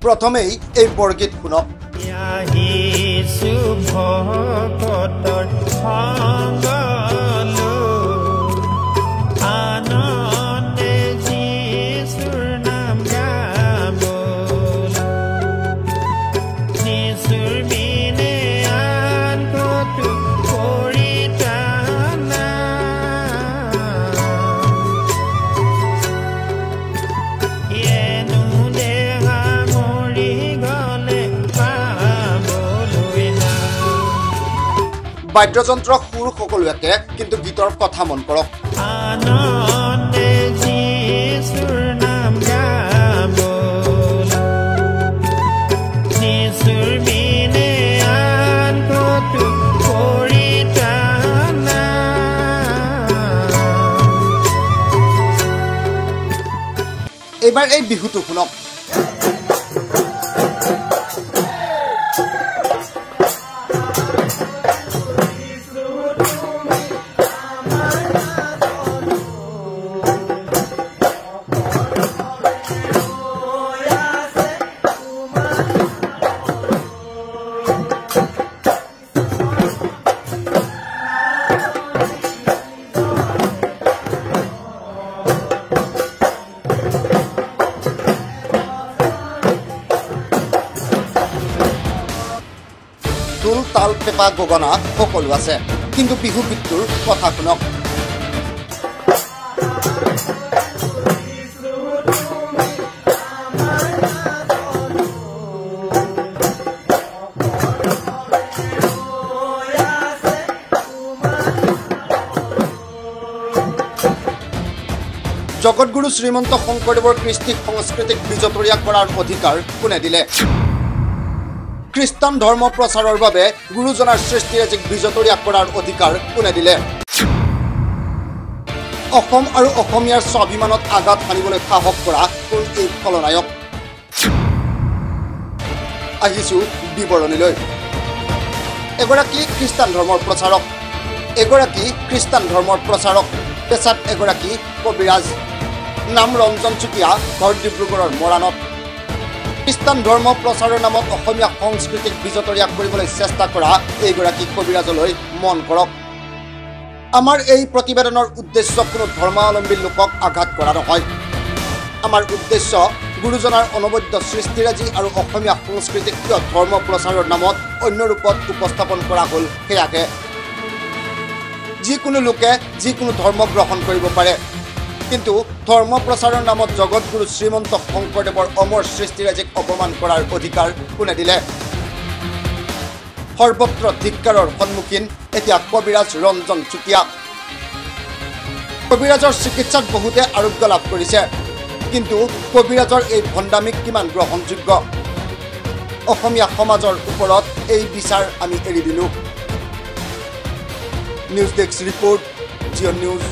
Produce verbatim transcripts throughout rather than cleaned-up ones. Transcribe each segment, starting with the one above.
প্ৰথমেই এই বৰগীত শুনক। বাদ্যযন্ত্ৰ সুৰ সকলো একে, কিন্তু গীতৰ কথা মন কৰক। এইবাৰ এই বিহুটো শুনক। ঢোল তাল পেঁপা গগনা সকলো আছে, কিন্তু বিহু গীতটোৰ কথা শুনক। জগতগুৰু শ্ৰীমন্ত শংকৰদেৱৰ কৃষ্টি সংস্কৃতিক বিজতৰীয়া কৰাৰ অধিকাৰ কোনে দিলে? খ্ৰীষ্টান ধৰ্ম প্ৰচাৰৰ বাবে গুৰুজনাৰ সৃষ্টিৰাজিক বিজতৰীয়া কৰাৰ অধিকাৰ কোনে দিলে? অসম আৰু অসমীয়াৰ স্বাভিমানত আঘাত হানিবলৈ সাহস কৰা কোন এই খলনায়ক? আহিছো বিৱৰণীলৈ। এগৰাকী খ্ৰীষ্টান ধৰ্মৰ প্ৰচাৰক, এগৰাকী খ্ৰীষ্টান ধৰ্মৰ প্ৰচাৰক, পেছাত এগৰাকী কবিৰাজ, নাম ৰঞ্জন চুতীয়া, ঘৰ ডিব্ৰুগড়ৰ মৰাণত। খ্ৰীষ্টান ধৰ্ম প্ৰচাৰৰ নামত অসমীয়া সংস্কৃতিক বিজতৰীয়া কৰিবলৈ চেষ্টা কৰা এইগৰাকী কবিৰাজলৈ মন কৰক। আমাৰ এই প্ৰতিবেদনৰ উদ্দেশ্য কোনো ধৰ্মাৱলম্বী লোকক আঘাত কৰা নহয়। আমাৰ উদ্দেশ্য গুৰুজনাৰ অনবদ্য সৃষ্টিৰাজি আৰু অসমীয়া সংস্কৃতিক কিয় ধৰ্ম প্ৰচাৰৰ নামত অন্য ৰূপত উপস্থাপন কৰা হ'ল সেয়াকে। যিকোনো লোকে যিকোনো ধৰ্ম গ্ৰহণ কৰিব পাৰে, কিন্তু ধৰ্ম প্ৰচাৰৰ নামত জগতগুৰু শ্ৰীমন্ত শংকৰদেৱৰ অমৰ সৃষ্টিৰাজিক অপমান কৰাৰ অধিকাৰ কোনে দিলে? সৰ্বত্ৰ ধিক্কাৰৰ সন্মুখীন এতিয়া কবিৰাজ ৰঞ্জন চুতীয়া। কবিৰাজৰ চিকিৎসাত বহুতে আৰোগ্য লাভ কৰিছে, কিন্তু কবিৰাজৰ এই ভণ্ডামিক কিমান গ্ৰহণযোগ্য? অসমীয়া সমাজৰ ওপৰত এই বিচাৰ আমি এৰি দিলোঁ। নিউজ ডেস্ক ৰিপৰ্ট, জিঅ' নিউজ।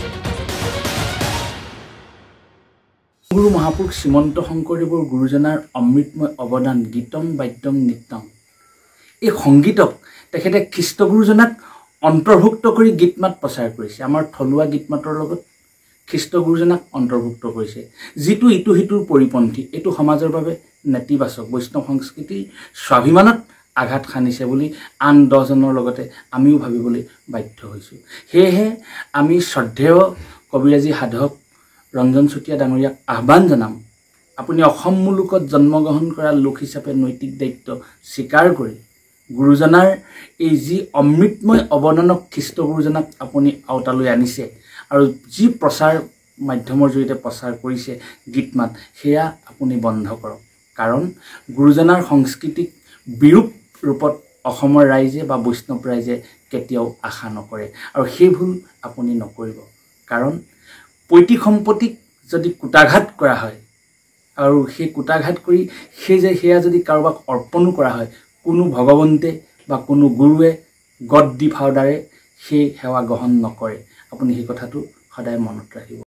গুৰু মহাপুৰুষ শ্ৰীমন্ত শংকৰদেৱৰ গুৰুজনাৰ অমৃতময় অৱদান গীতম বাদ্যম নৃত্যম। এই সংগীতক তেখেতে খ্ৰীষ্ট গুৰুজনাক অন্তৰ্ভুক্ত কৰি গীত মাত প্ৰচাৰ কৰিছে। আমাৰ থলুৱা গীত মাতৰ লগত খ্ৰীষ্ট গুৰুজনাক অন্তৰ্ভুক্ত কৰিছে, যিটো ইটো সিটোৰ পৰিপন্থী। এইটো সমাজৰ বাবে নেতিবাচক, বৈষ্ণৱ সংস্কৃতিৰ স্বাভিমানত আঘাত সানিছে বুলি আন দহজনৰ লগতে আমিও ভাবিবলৈ বাধ্য হৈছোঁ। সেয়েহে আমি শ্ৰদ্ধেয় কবিৰাজী সাধক ৰঞ্জন চুতীয়া ডাঙৰীয়াক আহ্বান জনাম, আপুনি অসম মুলুকত জন্মগ্ৰহণ কৰা লোক হিচাপে নৈতিক দায়িত্ব স্বীকাৰ কৰি গুৰুজনাৰ এই যি অমৃতময় অৱদানক খ্ৰীষ্ট গুৰুজনাক আপুনি আওতালৈ আনিছে আৰু যি প্ৰচাৰ মাধ্যমৰ জৰিয়তে প্ৰচাৰ কৰিছে গীত মাত, সেয়া আপুনি বন্ধ কৰক। কাৰণ গুৰুজনাৰ সংস্কৃতিক বিৰূপ ৰূপত অসমৰ ৰাইজে বা বৈষ্ণৱ ৰাইজে কেতিয়াও আশা নকৰে, আৰু সেই ভুল আপুনি নকৰিব। কাৰণ পৈতৃক সম্পত্তিক যদি কুটাঘাত কৰা হয় আৰু সেই কুটাঘাত কৰি সেই যে সেয়া যদি কাৰোবাক অৰ্পণো কৰা হয়, কোনো ভগৱন্তে বা কোনো গুৰুৱে গড দি ফাউদাৰে সেই সেৱা গ্ৰহণ নকৰে। আপুনি সেই কথাটো সদায় মনত ৰাখিব।